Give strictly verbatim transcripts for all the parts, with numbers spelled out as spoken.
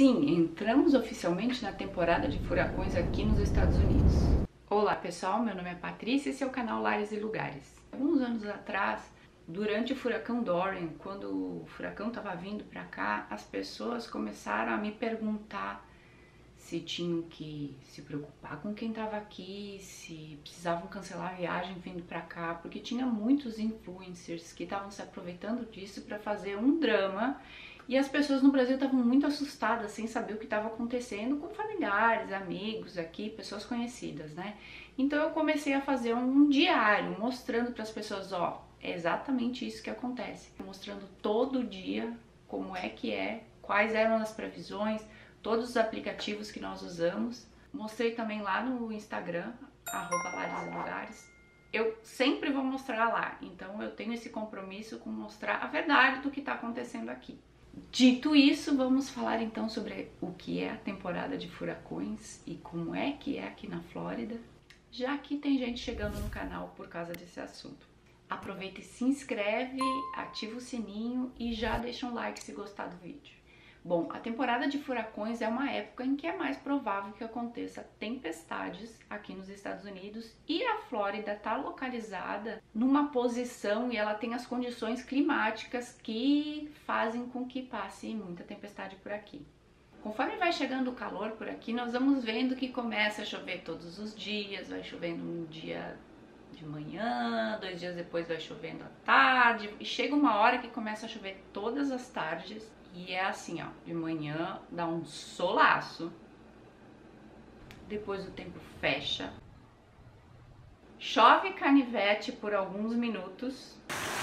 Sim, entramos oficialmente na temporada de furacões aqui nos Estados Unidos. Olá pessoal, meu nome é Patrícia e esse é o canal Lares e Lugares. Alguns anos atrás, durante o furacão Dorian, quando o furacão estava vindo para cá, as pessoas começaram a me perguntar se tinham que se preocupar com quem estava aqui, se precisavam cancelar a viagem vindo para cá, porque tinha muitos influencers que estavam se aproveitando disso para fazer um drama. E as pessoas no Brasil estavam muito assustadas, sem saber o que estava acontecendo com familiares, amigos aqui, pessoas conhecidas, né? Então eu comecei a fazer um diário, mostrando para as pessoas, ó, é exatamente isso que acontece. Mostrando todo dia como é que é, quais eram as previsões, todos os aplicativos que nós usamos. Mostrei também lá no Instagram, arroba Lares e Lugares. Eu sempre vou mostrar lá, então eu tenho esse compromisso com mostrar a verdade do que está acontecendo aqui. Dito isso, vamos falar então sobre o que é a temporada de furacões e como é que é aqui na Flórida, já que tem gente chegando no canal por causa desse assunto. Aproveita e se inscreve, ativa o sininho e já deixa um like se gostar do vídeo. Bom, a temporada de furacões é uma época em que é mais provável que aconteça tempestades aqui nos Estados Unidos e a Flórida está localizada numa posição e ela tem as condições climáticas que fazem com que passe muita tempestade por aqui. Conforme vai chegando o calor por aqui, nós vamos vendo que começa a chover todos os dias, vai chovendo um dia de manhã, dois dias depois vai chovendo à tarde e chega uma hora que começa a chover todas as tardes. E é assim, ó, de manhã dá um solaço, depois o tempo fecha, chove canivete por alguns minutos,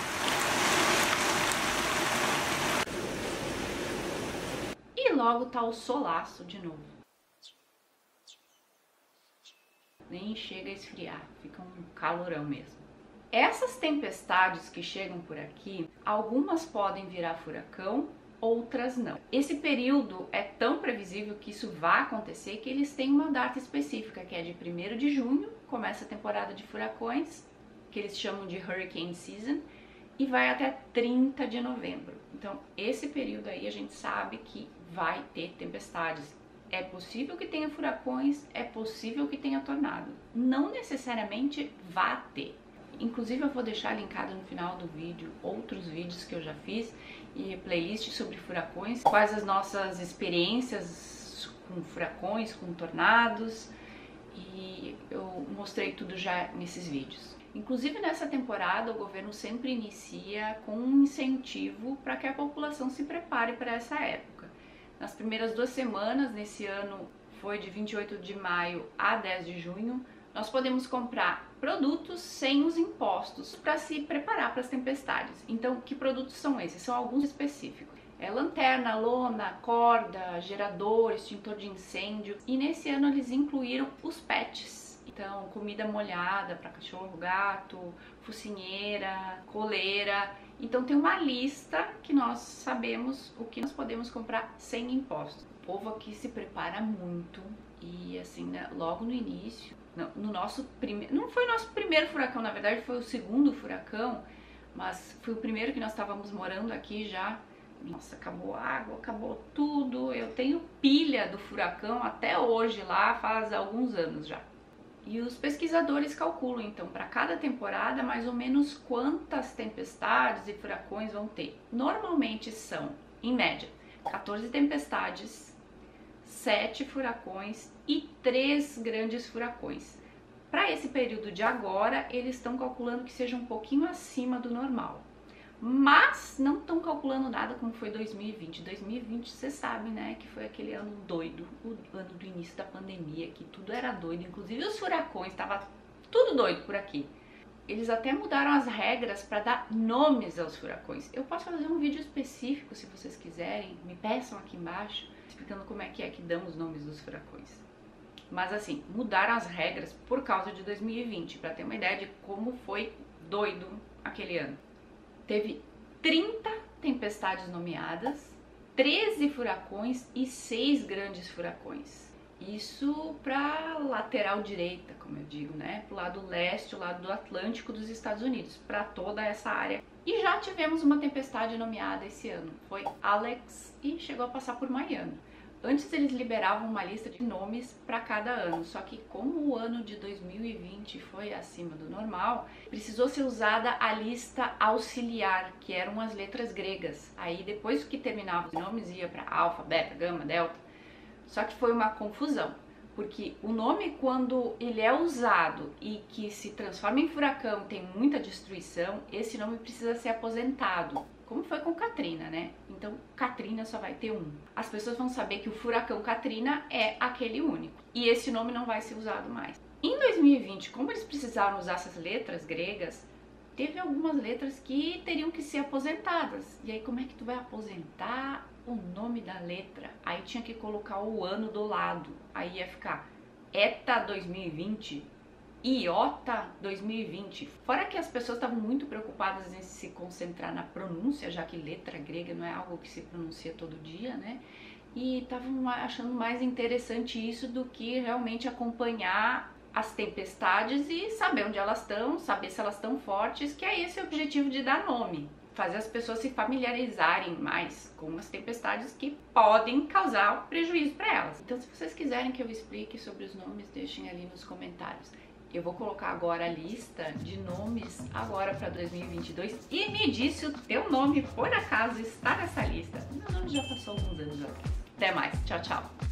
e logo tá o solaço de novo. Nem chega a esfriar, fica um calorão mesmo. Essas tempestades que chegam por aqui, algumas podem virar furacão, outras não. Esse período é tão previsível que isso vai acontecer que eles têm uma data específica, que é de primeiro de junho, começa a temporada de furacões, que eles chamam de Hurricane Season, e vai até trinta de novembro. Então, esse período aí a gente sabe que vai ter tempestades. É possível que tenha furacões, é possível que tenha tornado. Não necessariamente vai ter. Inclusive eu vou deixar linkado no final do vídeo outros vídeos que eu já fiz e playlist sobre furacões, quais as nossas experiências com furacões, com tornados, e eu mostrei tudo já nesses vídeos. Inclusive nessa temporada o governo sempre inicia com um incentivo para que a população se prepare para essa época. Nas primeiras duas semanas, nesse ano foi de vinte e oito de maio a dez de junho, nós podemos comprar produtos sem os impostos para se preparar para as tempestades. Então, que produtos são esses? São alguns específicos. É lanterna, lona, corda, gerador, extintor de incêndio. E nesse ano eles incluíram os pets. Então, comida molhada para cachorro, gato, focinheira, coleira. Então tem uma lista que nós sabemos o que nós podemos comprar sem impostos. O povo aqui se prepara muito e assim, né, logo no início, no, no nosso primeiro, não foi o nosso primeiro furacão, na verdade foi o segundo furacão, mas foi o primeiro que nós estávamos morando aqui já. Nossa, acabou a água, acabou tudo. Eu tenho pilha do furacão até hoje lá, faz alguns anos já. E os pesquisadores calculam, então, para cada temporada, mais ou menos quantas tempestades e furacões vão ter. Normalmente são, em média, quatorze tempestades, sete furacões e três grandes furacões. Para esse período de agora, eles estão calculando que seja um pouquinho acima do normal. Mas não estão calculando nada como foi dois mil e vinte. dois mil e vinte, você sabe, né, que foi aquele ano doido, o ano do início da pandemia, que tudo era doido, inclusive os furacões, estava tudo doido por aqui. Eles até mudaram as regras para dar nomes aos furacões. Eu posso fazer um vídeo específico, se vocês quiserem, me peçam aqui embaixo, explicando como é que é que dão os nomes dos furacões. Mas assim, mudaram as regras por causa de dois mil e vinte, para ter uma ideia de como foi doido aquele ano. Teve trinta tempestades nomeadas, treze furacões e seis grandes furacões. Isso para lateral direita, como eu digo, né? Para o lado leste, o lado do Atlântico dos Estados Unidos, para toda essa área. E já tivemos uma tempestade nomeada esse ano, foi Alex e chegou a passar por Miami. Antes eles liberavam uma lista de nomes para cada ano, só que como o ano de dois mil e vinte foi acima do normal, precisou ser usada a lista auxiliar, que eram as letras gregas. Aí depois que terminava os nomes ia para alfa, beta, gama, delta. Só que foi uma confusão, porque o nome, quando ele é usado e que se transforma em furacão, tem muita destruição, esse nome precisa ser aposentado. Como foi com Katrina, né? Então, Katrina só vai ter um. As pessoas vão saber que o furacão Katrina é aquele único. E esse nome não vai ser usado mais. Em dois mil e vinte, como eles precisaram usar essas letras gregas, teve algumas letras que teriam que ser aposentadas. E aí, como é que tu vai aposentar o nome da letra? Aí tinha que colocar o ano do lado. Aí ia ficar ETA dois mil e vinte, IOTA dois mil e vinte. Fora que as pessoas estavam muito preocupadas em se concentrar na pronúncia, já que letra grega não é algo que se pronuncia todo dia, né? E estavam achando mais interessante isso do que realmente acompanhar as tempestades e saber onde elas estão, saber se elas estão fortes, que é esse o objetivo de dar nome. Fazer as pessoas se familiarizarem mais com as tempestades que podem causar prejuízo para elas. Então, se vocês quiserem que eu explique sobre os nomes, deixem ali nos comentários. Eu vou colocar agora a lista de nomes agora para dois mil e vinte e dois e me diz se o teu nome, por acaso, está nessa lista. Meu nome já passou alguns anos atrás. Até mais. Tchau, tchau.